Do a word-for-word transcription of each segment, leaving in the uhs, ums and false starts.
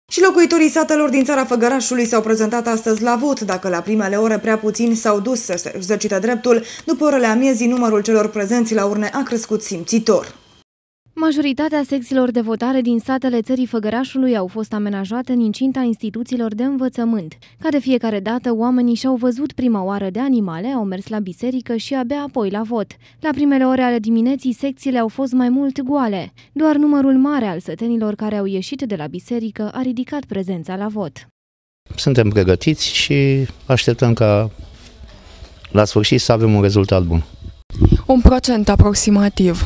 Și locuitorii satelor din țara Făgărașului s-au prezentat astăzi la vot. Dacă la primele ore prea puțini s-au dus să se exercite dreptul, după orele amiezii numărul celor prezenți la urne a crescut simțitor. Majoritatea secțiilor de votare din satele țării Făgărașului au fost amenajate în incinta instituțiilor de învățământ. Ca de fiecare dată, oamenii și-au văzut prima oară de animale, au mers la biserică și abia apoi la vot. La primele ore ale dimineții, secțiile au fost mai mult goale. Doar numărul mare al sătenilor care au ieșit de la biserică a ridicat prezența la vot. Suntem pregătiți și așteptăm ca la sfârșit să avem un rezultat bun. Un procent aproximativ.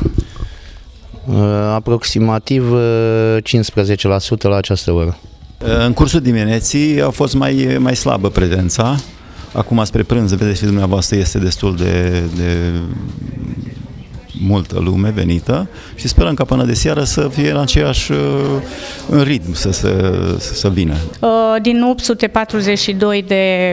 Aproximativ cincisprezece la sută la această oră. În cursul dimineții a fost mai, mai slabă prezența. Acum spre prânz, vedeți și dumneavoastră, este destul de, de multă lume venită și sperăm ca până de seară să fie în aceeași în ritm să, să, să vină. Din opt sute patruzeci și doi de,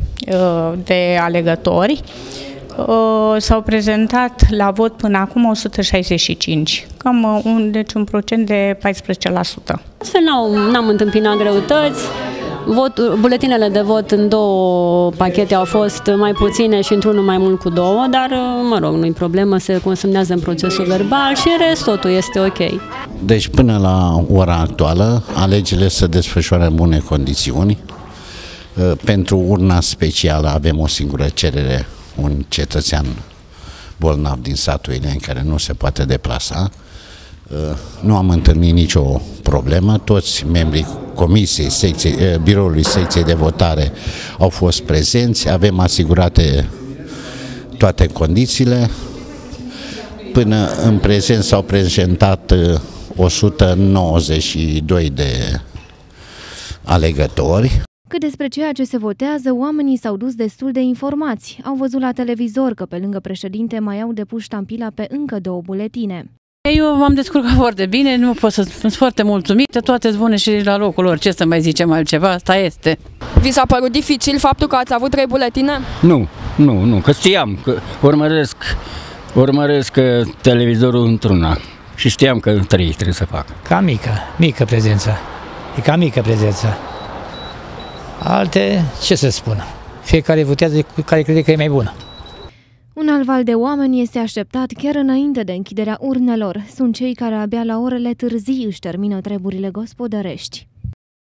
de alegători, s-au prezentat la vot până acum o sută șaizeci și cinci, cam un, deci un procent de paisprezece la sută. Astfel n-am întâmpinat greutăți. Vot, buletinele de vot în două pachete au fost mai puține și într-unul mai mult cu două, dar, mă rog, nu-i problemă, se consemnează în procesul verbal și în rest totul este ok. Deci până la ora actuală, alegerile se desfășoară în bune condiții. Pentru urna specială avem o singură cerere, un cetățean bolnav din satul Ileni care nu se poate deplasa. Nu am întâlnit nicio problemă, toți membrii comisiei, secției, biroului secției de votare au fost prezenți, avem asigurate toate condițiile. Până în prezent s-au prezentat o sută nouăzeci și doi de alegători. Cât despre ceea ce se votează, oamenii s-au dus destul de informați. Au văzut la televizor că pe lângă președinte mai au depus ștampila pe încă două buletine. Eu m-am descurcat foarte bine, nu pot să sunt foarte mulțumită, toate sunt bune și la locul lor, ce să mai zicem altceva, asta este. Vi s-a părut dificil faptul că ați avut trei buletine? Nu, nu, nu, că știam, că urmăresc, urmăresc televizorul într-una și știam că trei trebuie să fac. Cam mică, mică prezența, e cam mică prezența. Alte, ce să spună, fiecare votează cu care crede că e mai bună. Un alt val de oameni este așteptat chiar înainte de închiderea urnelor. Sunt cei care abia la orele târzii își termină treburile gospodărești.